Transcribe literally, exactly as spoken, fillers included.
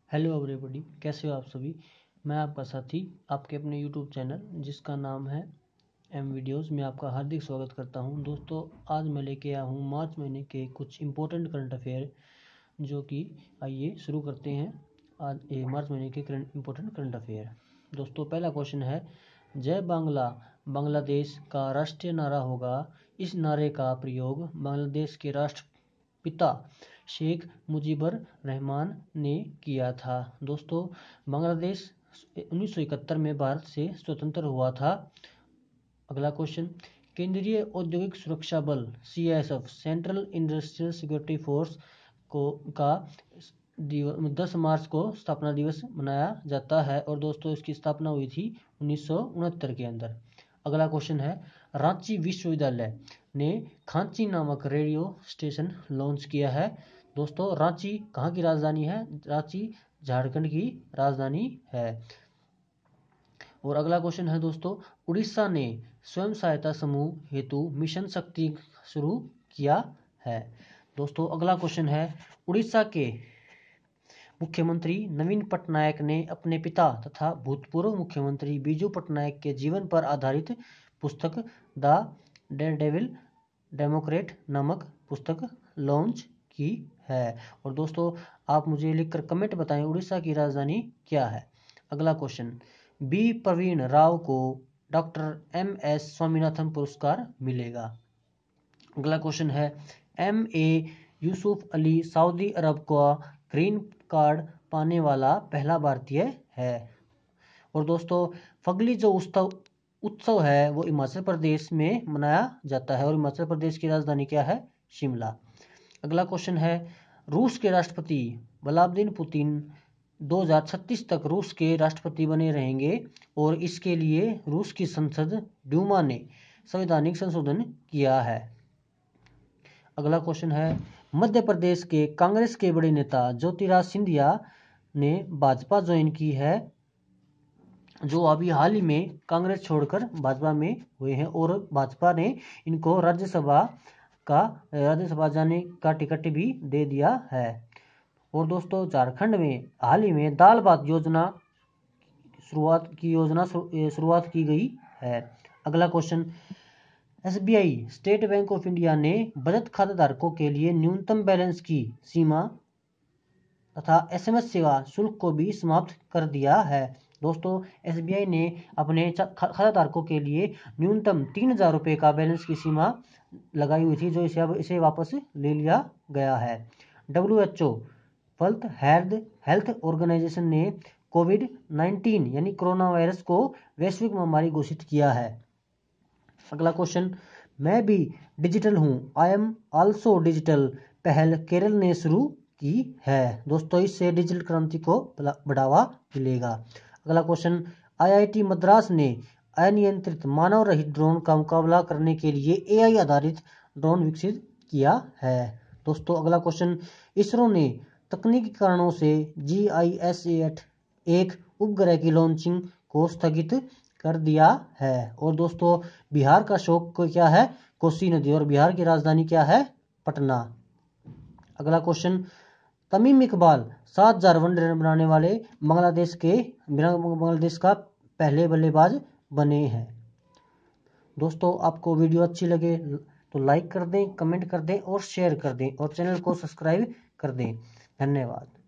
Hello everybody, कैसे हो आप सभी। मैं आपका साथी आपके अपने यूट्यूब चैनल जिसका नाम है एम वीडियोज़ में आपका हार्दिक स्वागत करता हूं। दोस्तों, आज मैं लेके आया हूं मार्च महीने के कुछ इम्पोर्टेंट करंट अफेयर, जो कि आइए शुरू करते हैं आज ये मार्च महीने के करंट इम्पोर्टेंट करंट अफेयर। दोस्तों, पहला क्वेश्चन है, जय बांग्ला बांग्लादेश का राष्ट्रीय नारा होगा। इस नारे का प्रयोग बांग्लादेश के राष्ट्रपिता शेख मुजीबर रहमान ने किया था। दोस्तों, बांग्लादेश उन्नीस सौ इकहत्तर में भारत से स्वतंत्र हुआ था। अगला क्वेश्चन, केंद्रीय औद्योगिक सुरक्षा बल C S F Central Industrial Security Force को का दस मार्च को स्थापना दिवस मनाया जाता है और दोस्तों इसकी स्थापना हुई थी उन्नीस सौ उनहत्तर के अंदर। अगला क्वेश्चन है, रांची विश्वविद्यालय ने खांची नामक रेडियो स्टेशन लॉन्च किया है। दोस्तों, रांची कहाँ की राजधानी है? रांची झारखंड की राजधानी है। और अगला क्वेश्चन है दोस्तों, उड़ीसा ने स्वयं सहायता समूह हेतु मिशन शक्ति शुरू किया है। दोस्तों, अगला क्वेश्चन है, उड़ीसा के मुख्यमंत्री नवीन पटनायक ने अपने पिता तथा भूतपूर्व मुख्यमंत्री बीजू पटनायक के जीवन पर आधारित पुस्तक द डेयरडेविल डेमोक्रेट नामक पुस्तक लॉन्च की है। और दोस्तों, आप मुझे लिखकर कमेंट बताएं उड़ीसा की राजधानी क्या है। अगला क्वेश्चन, बी प्रवीण राव को डॉक्टर एम एस स्वामीनाथन पुरस्कार मिलेगा। अगला क्वेश्चन है, M A Yusuff Ali Saudi Arab का ग्रीन कार्ड पाने वाला पहला भारतीय है। और दोस्तों, फगली जो उत्सव उत्सव है वो हिमाचल प्रदेश में मनाया जाता है और हिमाचल प्रदेश की राजधानी क्या है? शिमला। अगला क्वेश्चन है, रूस के राष्ट्रपति व्लादिमीर पुतिन दो हज़ार छत्तीस तक रूस के राष्ट्रपति बने रहेंगे और इसके लिए रूस की संसद ड्यूमा ने संवैधानिक संशोधन किया है। अगला क्वेश्चन है, मध्य प्रदेश के कांग्रेस के बड़े नेता ज्योतिरादित्य सिंधिया ने भाजपा ज्वाइन की है, जो अभी हाल ही में कांग्रेस छोड़कर भाजपा में हुए हैं और भाजपा ने इनको राज्यसभा का राज्यसभा जाने का टिकट भी दे दिया है। और दोस्तों, झारखंड में हाल ही में दाल भात योजना शुरुआत की योजना शुरुआत की गई है। अगला question, S B I State Bank of India ने बचत खाता धारकों के लिए न्यूनतम बैलेंस की सीमा तथा एस एम एस सेवा शुल्क को भी समाप्त कर दिया है। दोस्तों, एस बी आई ने अपने खाता धारकों के लिए न्यूनतम तीन हजार रुपये का बैलेंस की सीमा लगाई हुई थी, जो इसे अब इसे वापस ले लिया गया है। W H O World Health Health Organisation ने कोविड नाइन्टीन यानी कोरोना वायरस को वैश्विक महामारी घोषित किया है। अगला क्वेश्चन, मैं भी डिजिटल हूँ, आई एम आल्सो डिजिटल पहल केरल ने शुरू की है। दोस्तों, इससे डिजिटल क्रांति को बढ़ावा मिलेगा। अगला question, I I T Madras ने अनियंत्रित मानव रहित ड्रोन का मुकाबला करने के लिए ए आई आधारित ड्रोन विकसित किया है। दोस्तों, अगला क्वेश्चन, इसरो ने तकनीकी कारणों से जी आई एस एक उपग्रह की लॉन्चिंग को स्थगित कर दिया है। और दोस्तों, बिहार का शौक क्या है? कोसी नदी। और बिहार की राजधानी क्या है? पटना। अगला क्वेश्चन, तमीम इकबाल सात हजार वनडे रन बनाने वाले बांग्लादेश के बांग्लादेश का पहले बल्लेबाज बने हैं। दोस्तों, आपको वीडियो अच्छी लगे तो लाइक कर दें, कमेंट कर दें और शेयर कर दें और चैनल को सब्सक्राइब कर दें। धन्यवाद।